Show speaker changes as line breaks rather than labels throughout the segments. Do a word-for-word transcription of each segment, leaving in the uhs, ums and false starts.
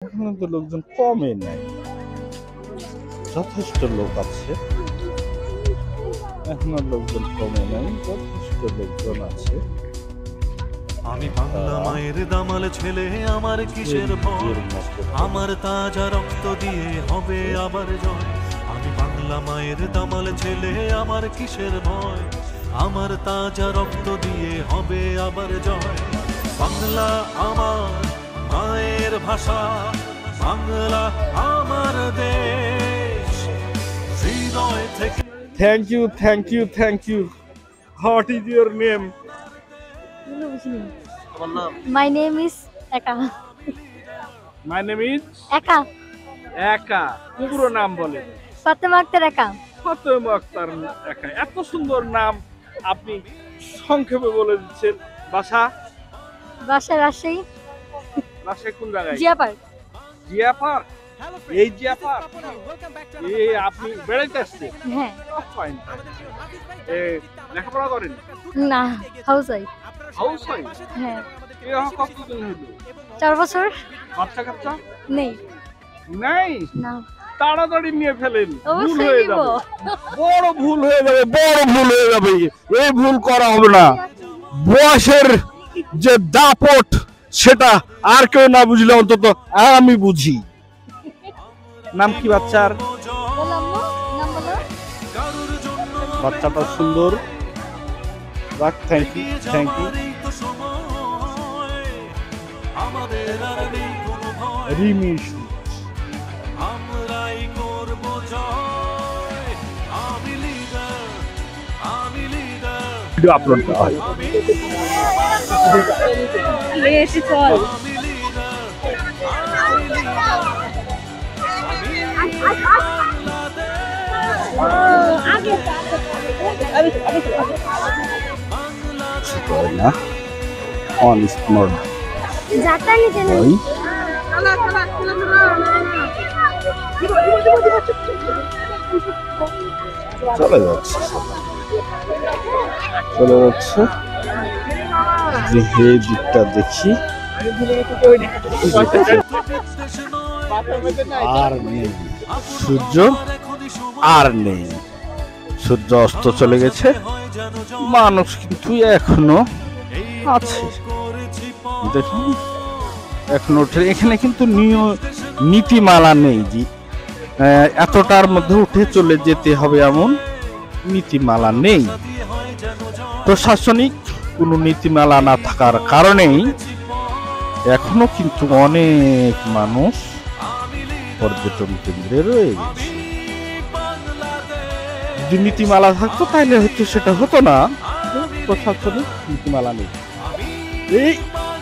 এখনো তো লোকজন কমে নাই, যথেষ্ট লোক আছে, এখনো লোকজন কমে নাই, যথেষ্ট লোকজন আছে।
আমি বাংলা মায়ের দামাল ছেলে, আমার কিসের ভয়, আমার তাজা রক্ত দিয়ে হবে আবার জয়। আমি বাংলা মায়ের দামাল ছেলে, আমার কিসের ভয়, আমার তাজা রক্ত দিয়ে হবে আবার জয়। বাংলা আমার মায়ের ভাষা, বাংলা আমার দেশ, হৃদয় থেকে।
Thank you, thank you, thank you. What is your name?
My name is Eka.
My name is
Eka.
Eka. পুরো নাম বলেন।
Fatima Akhtar Eka.
Fatema Akter একা। এত সুন্দর নাম আপনি সংক্ষেপে বলে দিচ্ছেন। বাসা?
বাসা রাজশাহী।
বাসায় কোন জায়গায়?
জিয়া পার্ক।
জিয়া পার্ক? এই জিয়া পার্ক? এই আপনি বেড়াইতে আসছেন?
হ্যাঁ।
ফাইন। এ লেখাপড়া করেন?
না, হাউস ওয়াইফ।
House wife?
হ্যাঁ।
এ কতদিন হলো?
চার বছর।
বাচ্চা কাচ্চা?
নেই।
নাই?
না।
তাড়াতাড়ি নিয়ে ফেলেন, ভুল
অবশ্যই
হয়ে
নিব।
যাবে, বড় ভুল হয়ে যাবে, বড় ভুল হয়ে যাবে। এই ভুল করা হবে না। বয়সের যে দাপট সেটা আর কেউ না বুঝলে অন্তত আমি বুঝি। নাম কি বাচ্চার?
বললাম না, নাম বলো।
বাচ্চাটা সুন্দর। রাখ, thank you, thank you. Rimi video upload করা হয়। না অন স্মার্ট
যাতা নিতে না।
চলে যাচ্ছে, চলে যাচ্ছে। যে এই দিকটা দেখি, আর নেই সূর্য, আর নেই সূর্য, অস্ত চলে গেছে। মানুষ কিন্তু এখনো আছে, দেখুন এখনো এখানে কিন্তু নীতিমালা নেই যে এতটার মধ্যে উঠে চলে যেতে হবে এমন নীতিমালা নেই। প্রশাসনিক কোনো নীতিমালা না থাকার কারণেই এখনো কিন্তু অনেক মানুষ পর্যটন কেন্দ্রে রয়ে গেছে। যদি নীতিমালা থাকতো তাহলে হয়তো সেটা হতো না। প্রশাসনিক নীতিমালা নেই। এই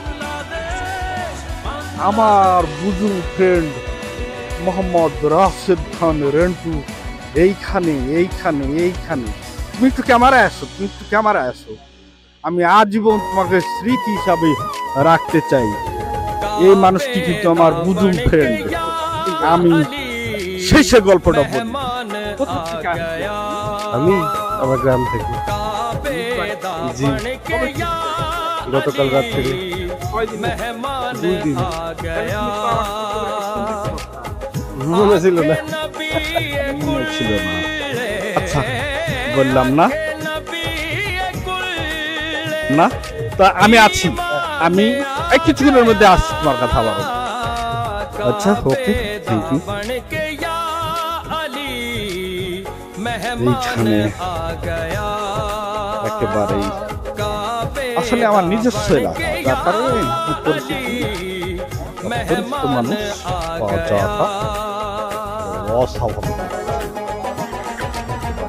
আমার বুজুর্গ ফ্রেন্ড মোহাম্মদ রাশেদ খান রেন্টু এইখানে এইখানে এইখানে। তুমি একটু ক্যামেরায় আসো, তুমি একটু ক্যামেরায় আসো। আমি আজীবন তোমাকে স্মৃতি হিসাবে রাখতে চাই। এই মানুষটি কিন্তু আমার বুজুর্গ ফ্রেন্ড। আমি শেষে গল্পটা বলি।
আমি আমার গ্রাম থেকে, জি গতকাল রাত থেকে। দুই দিন মনে ছিল না,
মনে ছিল না। আচ্ছা বললাম না না তা আমি আছি, আমি এই কিছুদিনের মধ্যে আসছি তোমার কথা বলো। আচ্ছা ওকে, থ্যাংক ইউ। এইখানে একেবারেই আসলে আমার নিজস্ব এলাকা, যার কারণে পরিচিত মানুষ পাওয়া যাওয়াটা অস্বাভাবিক,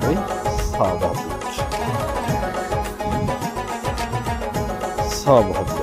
স্বাভাবিক স্বাভাবিক।